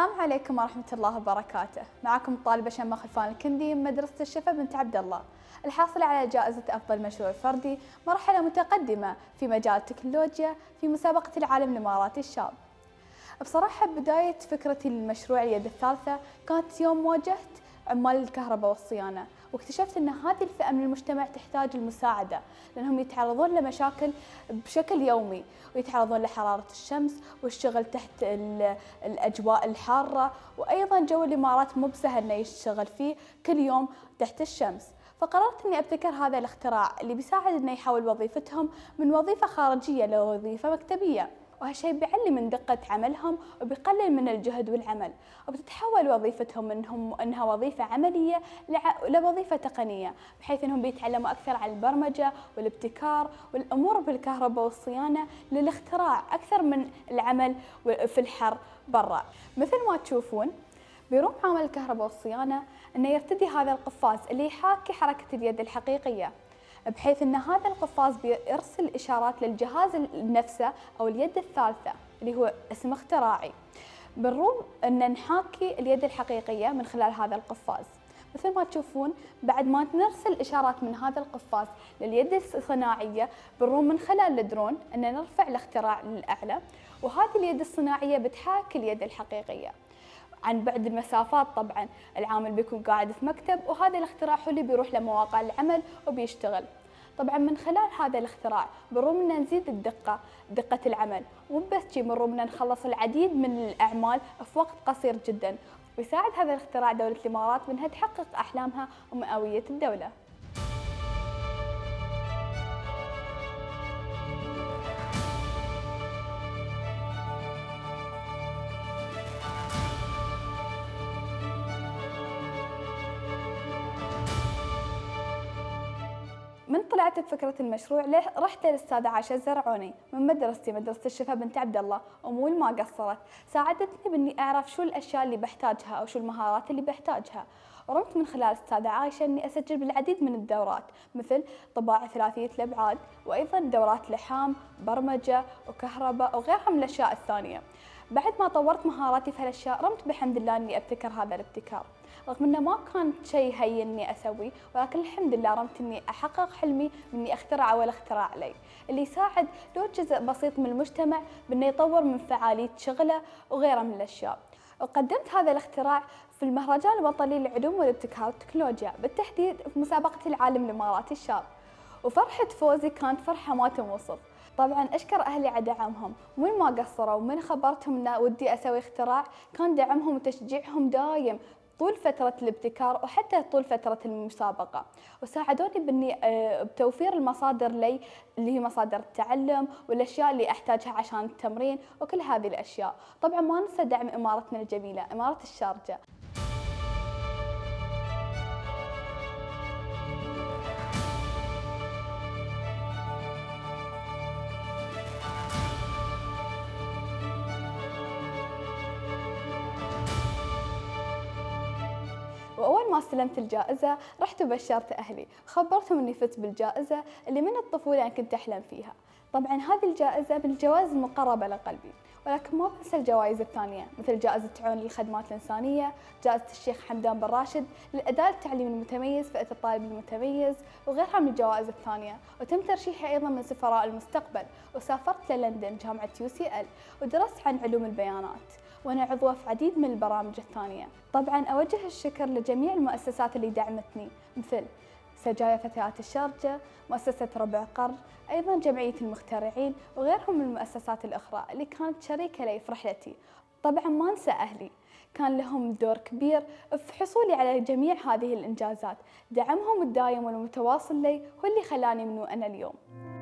السلام عليكم ورحمة الله وبركاته. معكم الطالبة شماء خلفان الكندي من مدرسة الشفا بنت عبد الله، الحاصلة على جائزة أفضل مشروع فردي مرحلة متقدمة في مجال التكنولوجيا في مسابقة العالم الإماراتي الشاب. بصراحة بداية فكرتي للمشروع اليد الثالثة كانت يوم واجهت عمال الكهرباء والصيانة، واكتشفت أن هذه الفئة من المجتمع تحتاج المساعدة، لأنهم يتعرضون لمشاكل بشكل يومي، ويتعرضون لحرارة الشمس والشغل تحت الأجواء الحارة، وأيضا جو الإمارات مو بسهل إنه يشتغل فيه كل يوم تحت الشمس. فقررت إني أبتكر هذا الاختراع اللي بيساعد إنه يحول وظيفتهم من وظيفة خارجية لوظيفة مكتبية، وهالشيء بيعلي من دقة عملهم وبيقلل من الجهد والعمل، وبتتحول وظيفتهم انها وظيفة عملية لوظيفة تقنية، بحيث انهم بيتعلموا اكثر عن البرمجة والابتكار والامور بالكهرباء والصيانة للاختراع اكثر من العمل في الحر برا. مثل ما تشوفون بيروم عامل الكهرباء والصيانة انه يرتدي هذا القفاز اللي يحاكي حركة اليد الحقيقية، بحيث ان هذا القفاز بيرسل اشارات للجهاز نفسه او اليد الثالثه اللي هو اسم اختراعي. بالروم ان نحاكي اليد الحقيقيه من خلال هذا القفاز. مثل ما تشوفون بعد ما نرسل اشارات من هذا القفاز لليد الصناعيه، بالروم من خلال الدرون ان نرفع الاختراع للاعلى، وهذه اليد الصناعيه بتحاكي اليد الحقيقيه عن بعد المسافات. طبعا العامل بيكون قاعد في مكتب، وهذا الاختراع هو اللي بيروح لمواقع العمل وبيشتغل. طبعا من خلال هذا الاختراع بالروم ان نزيد دقة العمل، مو بس بالروم ان نخلص العديد من الاعمال في وقت قصير جدا. ويساعد هذا الاختراع دولة الامارات بانها تحقق احلامها ومئوية الدولة. من طلعت بفكرة المشروع رحت للأستاذة عائشة الزرعوني من مدرستي مدرسة الشفا بنت عبد الله، ومول ما قصرت ساعدتني بإني أعرف شو الأشياء اللي بحتاجها أو شو المهارات اللي بحتاجها. ورمت من خلال الأستاذة عائشة إني أسجل بالعديد من الدورات مثل طباعة ثلاثية الأبعاد، وأيضا دورات لحام، برمجة وكهرباء وغيرها من الأشياء الثانية. بعد ما طورت مهاراتي في هالأشياء رمت بحمد الله إني أبتكر هذا الابتكار، رغم انه ما كان شيء هين اني اسويه، ولكن الحمد لله رمت اني احقق حلمي باني اخترع اول اختراع لي اللي يساعد لو جزء بسيط من المجتمع بانه يطور من فعالية شغله وغيره من الاشياء. وقدمت هذا الاختراع في المهرجان الوطني للعلوم والابتكار والتكنولوجيا، بالتحديد في مسابقة العالم الاماراتي الشاب، وفرحة فوزي كانت فرحة ما تنوصف. طبعا اشكر اهلي على دعمهم، ومن ما قصروا ومن خبرتهم ان ودي اسوي اختراع كان دعمهم وتشجيعهم دايم طول فترة الابتكار وحتى طول فترة المسابقة، وساعدوني بإني بتوفير المصادر لي اللي هي مصادر التعلم والأشياء اللي أحتاجها عشان التمرين وكل هذه الأشياء. طبعا ما ننسى دعم إمارتنا الجميلة إمارة الشارجة. وأول ما استلمت الجائزة رحت وبشرت أهلي، خبرتهم إني فزت بالجائزة اللي من الطفولة أنا كنت أحلم فيها. طبعا هذه الجائزة من الجوائز المقربة لقلبي، ولكن ما بنسى الجوائز الثانية مثل جائزة عون للخدمات الإنسانية، جائزة الشيخ حمدان بن راشد للأداء التعليمي المتميز فئة الطالب المتميز، وغيرها من الجوائز الثانية. وتم ترشيحي أيضا من سفراء المستقبل، وسافرت للندن جامعة UCL ودرست عن علوم البيانات، وأنا عضوة في عديد من البرامج الثانية. طبعا أوجه الشكر لجميع المؤسسات اللي دعمتني مثل سجايا فتيات الشارجة، مؤسسة ربع قرن، أيضا جمعية المخترعين وغيرهم من المؤسسات الأخرى اللي كانت شريكة لي في رحلتي. طبعا ما أنسى أهلي، كان لهم دور كبير في حصولي على جميع هذه الإنجازات، دعمهم الدائم والمتواصل لي هو اللي خلاني من وأنا اليوم.